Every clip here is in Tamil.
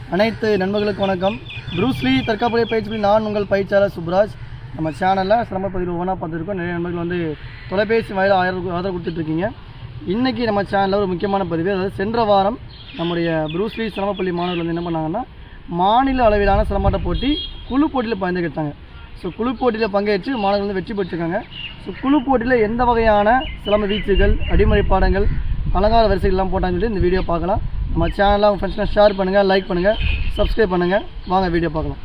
அனைத்து நண்பர்களுக்கு வணக்கம். ப்ரூஸ்லி தற்காப்பு பயிற்சி நான் உங்கள் பயிற்சியாளர் சுப்ராஜ். நம்ம சேனலில் சிரம பதிவு ஒவ்வொன்றா பார்த்துருக்கோம். நிறைய நண்பர்கள் வந்து தொலைபேசி வாயிலாக ஆதரவு கொடுத்துட்ருக்கீங்க. இன்றைக்கி நம்ம சேனலில் ஒரு முக்கியமான பதிவு, அதாவது சென்ற வாரம் நம்முடைய ப்ரூஸ்லி சிரமப்பள்ளி மாணவர்கள் வந்து என்ன பண்ணாங்கன்னா, மாநில அளவிலான சிரமாட்ட போட்டி குழு போட்டியில் பங்கேற்றாங்க. ஸோ குழு போட்டியில் பங்கேற்று மாணவர்கள் வந்து வெற்றி பெற்றிருக்காங்க. ஸோ குழு போட்டியில் எந்த வகையான சிலம்ப வீச்சுகள், அடிமுறை பாடங்கள், அலங்கார வரிசைகள்லாம் போட்டாங்கன்னு சொல்லி இந்த வீடியோ பார்க்கலாம். நம்ம சேனலில் உங்கள் ஃப்ரெண்ட்ஸ்லாம் ஷேர் பண்ணுங்கள், லைக் பண்ணுங்கள், சப்ஸ்கிரைப் பண்ணுங்கள். வாங்க வீடியோ பார்க்கலாம்.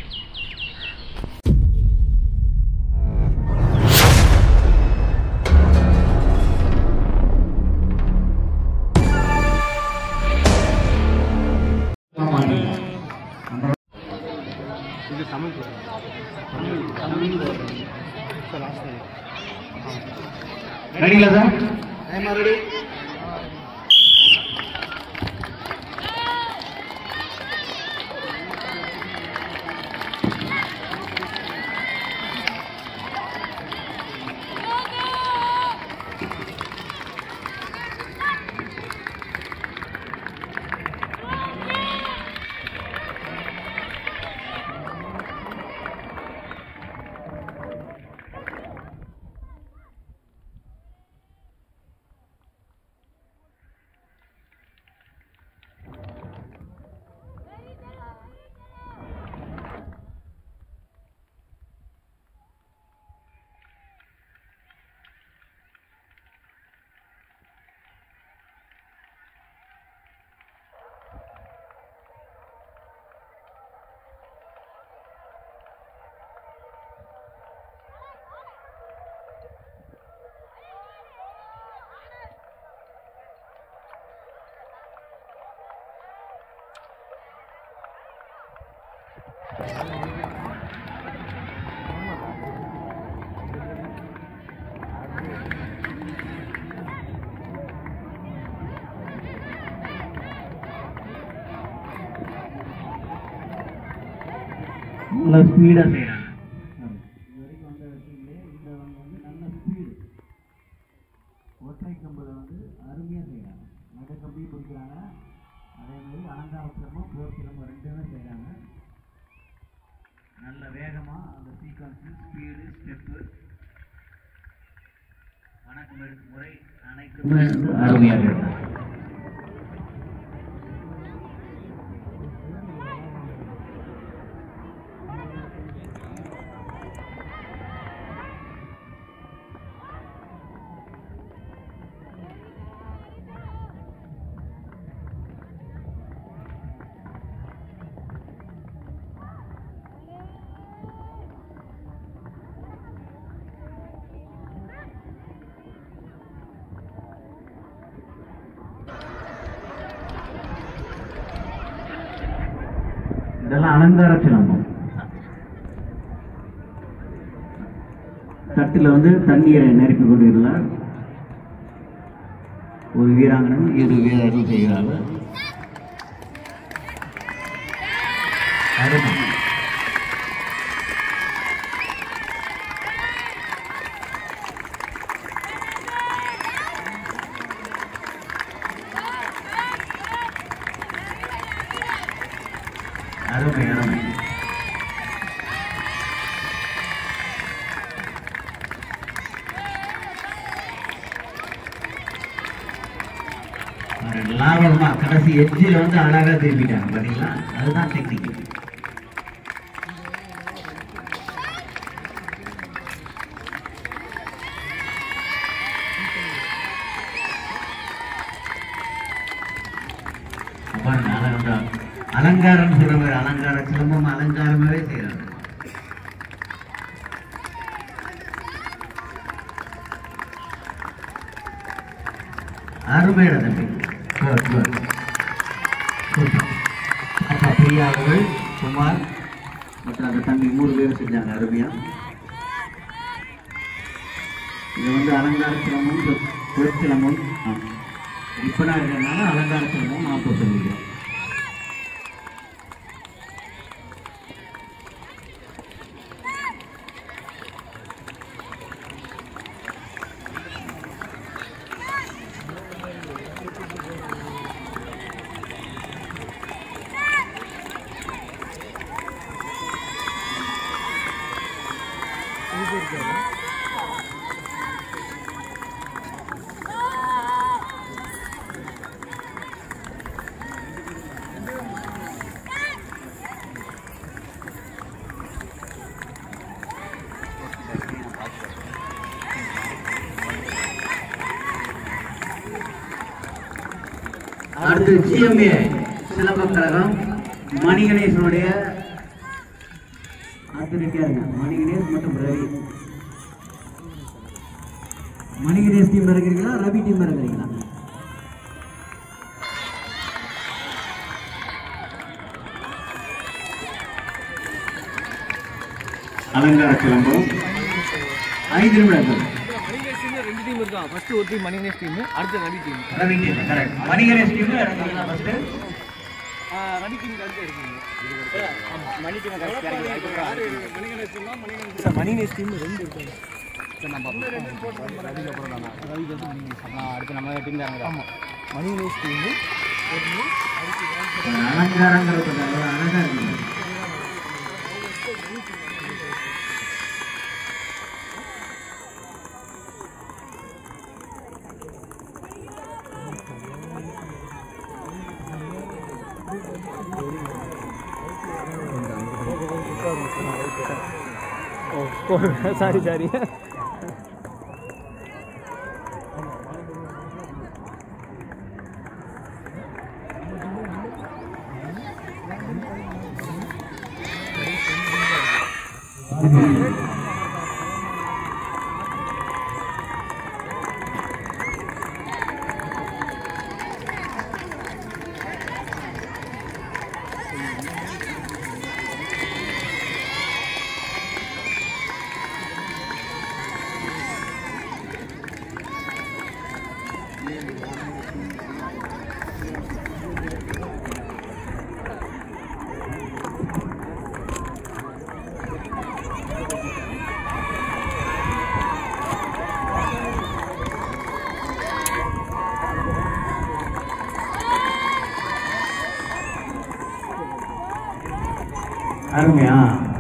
ரெடிங்களா சார்? ரெடி. நல்ல ஸ்பீடாக செய்கிறாங்க. ஒற்றை கம்பில் வந்து அருமையாக செய்கிறாங்க. நகை கம்பி பிடிக்கிறாங்க. அதே மாதிரி அலங்கார சிலம்பம், போர் சிலம்பம் ரெண்டுமே செய்கிறாங்க. நல்ல வேகமாக அந்த சீக்வன்ஸு, ஸ்பீடு, ஸ்டெப்பு, வணக்கம் எடுக்கும் முறை அனைத்துமே அருமையாக இருக்காங்க. இதெல்லாம் அலங்கார சிலம்பம். தட்டில் வந்து தண்ணீரை நெருக்கி கொண்டிருந்தார் ஒரு வீராங்கனை, இரு வீரர்கள் செய்கிறார்கள். அருமை. அருமை அருமை. லாபமா கடைசி எட்ஜில் வந்து அழகா திரும்பிட்டாங்க பாத்தீங்களா? அதுதான் டெக்னிக். அலங்காரம் சொல்ற அலங்கார சிலம்பம் அலங்காரமாவே செய்யறாங்க. அருமையான தம்பி. அப்பா பிரியா அவர்கள், குமார் மற்றும் அந்த தம்பி 3 பேரும் செஞ்சாங்க அருமையா. இது வந்து அலங்கார சிலம்பம், சிலம்பம் இப்பதான் இருக்கிறதுனால அலங்கார சிலம்பம் நான் இப்போ சொல்லிக்கிறேன். அடுத்து GMA சிலம்பம் கழகம் மணிகணேசனுடைய இருக்காருங்க. மணிகணேஷ் மற்றும் ரவி. மணிகணேஷ் டீம் இருக்கிறீங்களா, ரவி டீம் இருக்கிறீங்களா? அலங்கார சிலம்பம் 5 நிமிடங்கள். ரெண்டு டீம் இருக்கா. ஃபர்ஸ்ட் ஒரு டீம் மணிகணேஷ் டீம், அடுத்து Ravi team. Ravi team correct. Maniganesh team இறங்குறீங்களா ஃபர்ஸ்ட்? ரவி டீம் அடுத்து இருக்கீங்க. ஆமா Mani team correct. Maniganesh team Maniganesh team ரெண்டு இருக்காங்க. சரி நம்ம ரவி அப்புறம் தானா? ரவி வந்து மணிகணேஷ். அடுத்து நம்ம டீம் தான். ஆமா மணிகணேஷ் டீம் அலங்காரங்கிறது அழகா இருக்கு. சாரி சாரி அருமையா?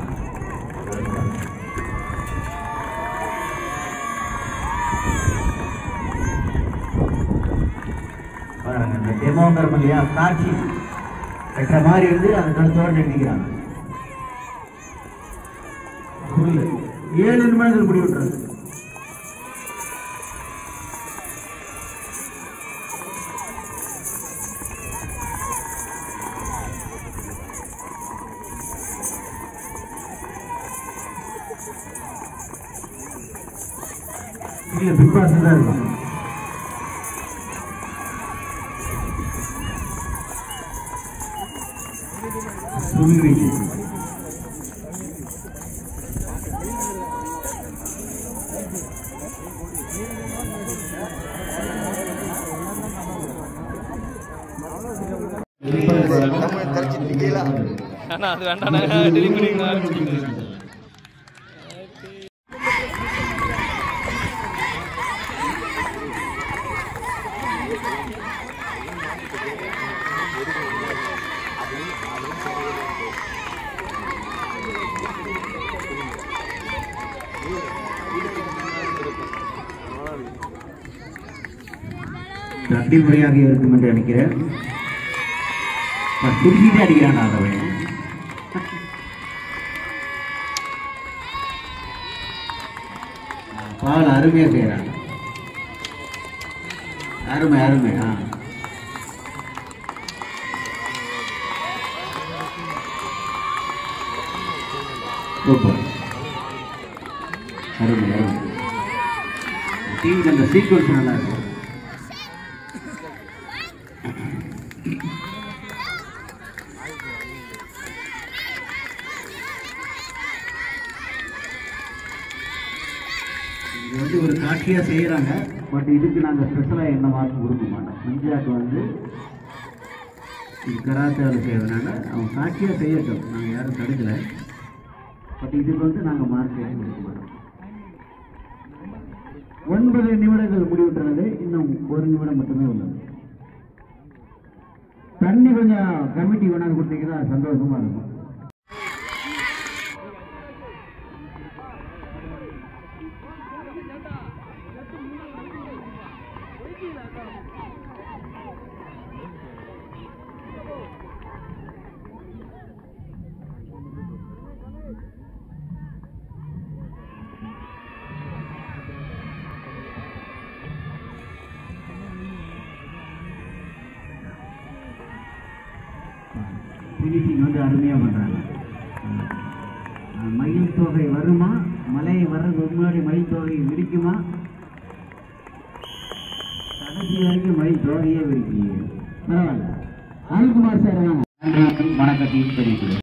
பாருங்க இந்த டெமோங்கிறோம் இல்லையா, காட்சி கட்டுற மாதிரி இருந்து அந்த கருத்தோடு நினைக்கிறாங்க. 7 நிமிடங்கள் முடி விட்டுறது. இல்ல பிக் பாஸ் தான் இருக்கும். அது வேண்டாம் டெலிவரி அடிமுறையாக இருக்கும் என்று நினைக்கிறேன். துடிக்கிட்டே அடிக்கிறான் அவன். பால் அருமையா செய்யறான். அருமை அருமை. சூப்பர். அருமை அருமை. டீமுக்கு அந்த சீக்வன்ஸ் நல்லா இருக்கும். இது வந்து ஒரு காட்சியாக செய்கிறாங்க. பட் இதுக்கு நாங்கள் ஸ்பெஷலாக என்ன மார்க் கொடுக்க மாட்டோம். மஞ்சாக்கு வந்து இது கராத்தேவில் செய்யறதுனால அவங்க காட்சியாக செய்யட்டும், நாங்கள் யாரும் தடுக்கலை. பட் இதுக்கு வந்து நாங்கள் மார்க் கொடுக்க மாட்டோம். 9 நிமிடங்கள் முடிவுற்றது. இன்னும் 1 நிமிடம் மட்டுமே உள்ளது. தண்ணி கொஞ்சம் கமிட்டி கொண்டாந்து கொடுத்தீங்கன்னா சந்தோஷமா இருக்கும். ஃபினிஷிங் வந்து அருமையாக பண்ணுறாங்க. மயில் தொகை வருமா, மலை வர்றதுக்கு முன்னாடி மயில் தொகை விரிக்குமா, கடைசி வரைக்கும் மயில் தொகையே விரிக்கு. பரவாயில்ல. அருள்குமார் சார் வாங்க. வணக்கத்தையும் தெரிவிக்கிறேன்.